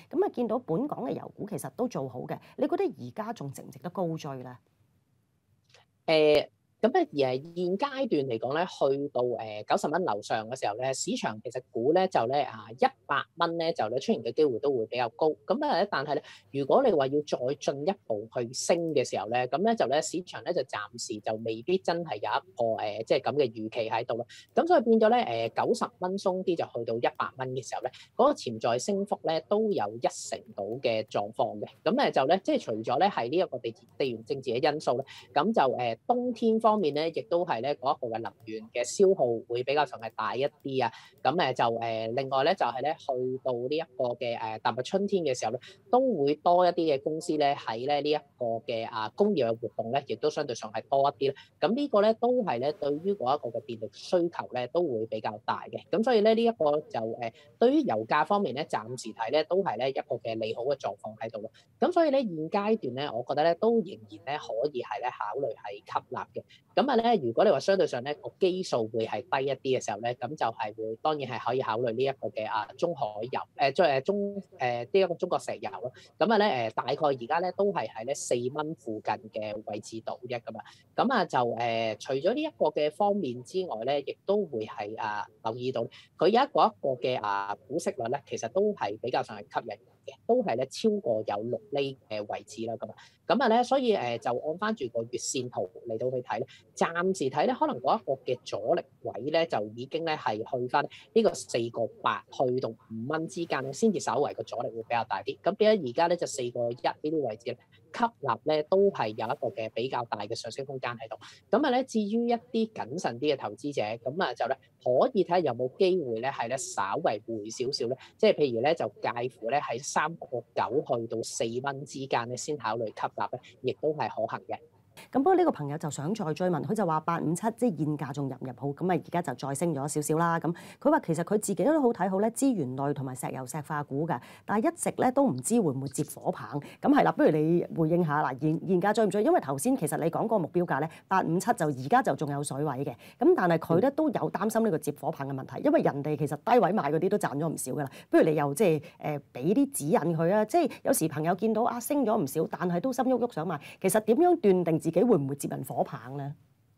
咁啊見到本港嘅油股其實都做好嘅，你覺得而家仲值唔值得高追咧？ 誒，咁咧而係現階段嚟講咧，去到90蚊樓上嘅時候咧，市場其實估咧就咧100蚊咧就咧出現嘅機會都會比較高。咁但係咧，如果你話要再進一步去升嘅時候咧，咁咧就咧市場咧就暫時就未必真係有一個即係咁嘅預期喺度咯。咁所以變咗咧90蚊鬆啲就去到100蚊嘅時候咧，嗰個潛在升幅咧都有1成到嘅狀況嘅。咁就咧即係除咗咧係呢一個地緣政治嘅因素咧。咁就冬天方面咧，亦都係咧嗰一個嘅能源嘅消耗會比較上係大一啲啊。咁就另外咧就係咧去到呢一個嘅踏入春天嘅時候咧，都會多一啲嘅公司咧喺咧呢一個嘅工業嘅活動咧，亦都相對上係多一啲啦。咁呢個咧都係咧對於嗰一個嘅電力需求咧都會比較大嘅。咁所以咧呢一個就對於油價方面咧，暫時睇咧都係咧一個嘅利好嘅狀況喺度咯。咁所以咧現階段咧，我覺得咧都仍然咧可以係咧考慮係吸納嘅。咁咧，如果你話相對上咧個基數會係低一啲嘅時候咧，咁就係會當然係可以考慮呢一個嘅中海油呢一個中國石油咯。咁大概而家咧都係喺咧4蚊附近嘅位置度啫咁啊。咁就除咗呢一個嘅方面之外咧，亦都會係留意到佢有一個嘅股息率咧，其實都係比較上係吸引嘅，都係咧超過有6厘嘅位置啦咁啊。咁所以就按翻住個月線圖嚟到去睇咧，暫時睇咧，可能嗰一個嘅阻力位咧，就已經咧係去翻呢個4.8去到5蚊之間咧，先至稍為個阻力會比較大啲。咁變咗而家咧就4.1呢啲位置咧，吸納咧都係有一個嘅比較大嘅上升空間喺度。至於一啲謹慎啲嘅投資者，就咧可以睇下有冇機會咧係咧稍為回少少咧，即係譬如咧就介乎咧喺3.9去到4蚊之間咧，先考慮吸納咧，亦都係可行嘅。 咁不過呢個朋友就想再追問，佢就話857即係現價仲入唔入好？咁而家就再升咗少少啦。咁佢話其實佢自己都好睇好咧資源類同埋石油石化股㗎，但係一直咧都唔知會唔會接火棒。咁係啦，不如你回應下嗱，現價追唔追？因為頭先其實你講個目標價咧857就而家就仲有水位嘅，咁但係佢咧都有擔心呢個接火棒嘅問題，因為人哋其實低位買嗰啲都賺咗唔少㗎啦。不如你又即係俾啲指引佢啊，即係有時朋友見到升咗唔少，但係都心喐喐想買，其實點樣斷定自己會唔會接人火棒咧？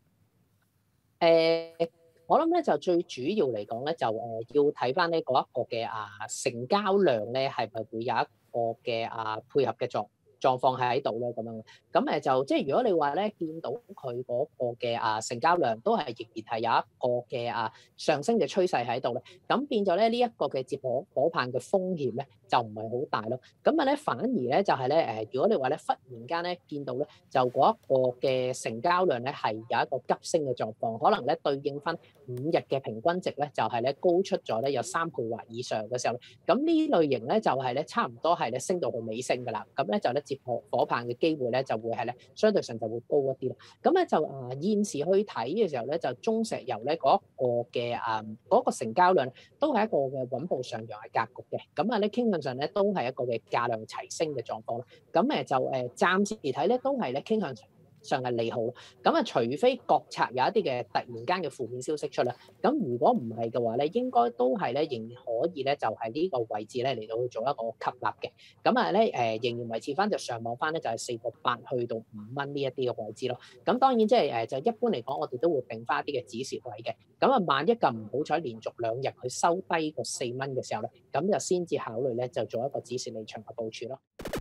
我諗咧就最主要嚟講咧，就要睇翻呢嗰一個嘅成交量咧，係咪會有一個嘅配合嘅狀況喺度咧咁樣。咁就即係如果你話咧見到佢嗰個嘅成交量都係仍然係有一個嘅上升嘅趨勢喺度咧，咁變咗咧呢一個嘅接火棒嘅風險咧就唔係好大咯。反而咧就係咧如果你話咧忽然間咧見到咧就嗰一個嘅成交量咧係有一個急升嘅狀況，可能咧對應翻5日嘅平均值咧就係咧高出咗咧有3倍或以上嘅時候咧，咁呢類型咧就係咧差唔多係咧升到去尾聲㗎啦。咁咧就咧接火棒嘅機會咧就會係咧相對上就會高一啲咯。咁咧就現時去睇嘅時候咧，就中石油咧嗰一個嘅嗰個成交量都係一個嘅穩步上揚嘅格局嘅。咁咧傾向上咧都係一個嘅價量齊升嘅狀況啦。咁就暫時嚟睇咧都係咧傾向上係利好。咁除非國策有一啲嘅突然間嘅負面消息出啦，咁如果唔係嘅話咧，應該都係咧仍然可以咧就係呢個位置咧嚟到去做一個吸納嘅。仍然維持翻就上網翻咧就係4.8去到5蚊呢一啲嘅位置咯。咁當然即係就一般嚟講，我哋都會定翻一啲嘅止蝕位嘅。萬一咁唔好彩連續2日佢收低個4蚊嘅時候咧，咁就先至考慮咧就做一個止蝕離場嘅部署咯。